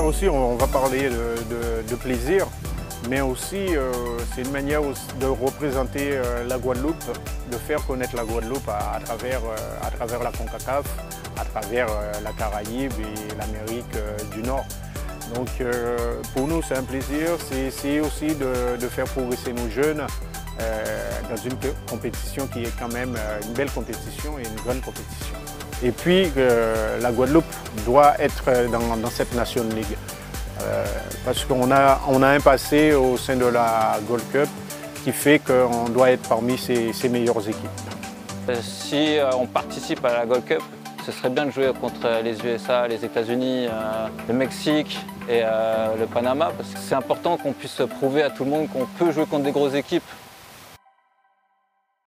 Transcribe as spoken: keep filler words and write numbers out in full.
manière aussi, on va parler de, de, de plaisir, mais aussi euh, c'est une manière de représenter euh, la Guadeloupe, de faire connaître la Guadeloupe à, à, travers, euh, à travers la CONCACAF, à travers euh, la Caraïbe et l'Amérique euh, du Nord. Donc euh, pour nous c'est un plaisir, c'est essayer aussi de, de faire progresser nos jeunes euh, dans une compétition qui est quand même une belle compétition et une grande compétition. Et puis euh, la Guadeloupe doit être dans, dans cette Nation League. Euh, parce qu'on a, on a un passé au sein de la Gold Cup qui fait qu'on doit être parmi ces, ces meilleures équipes. Si on participe à la Gold Cup, ce serait bien de jouer contre les U S A, les États-Unis, euh, le Mexique et euh, le Panama, parce que c'est important qu'on puisse prouver à tout le monde qu'on peut jouer contre des grosses équipes.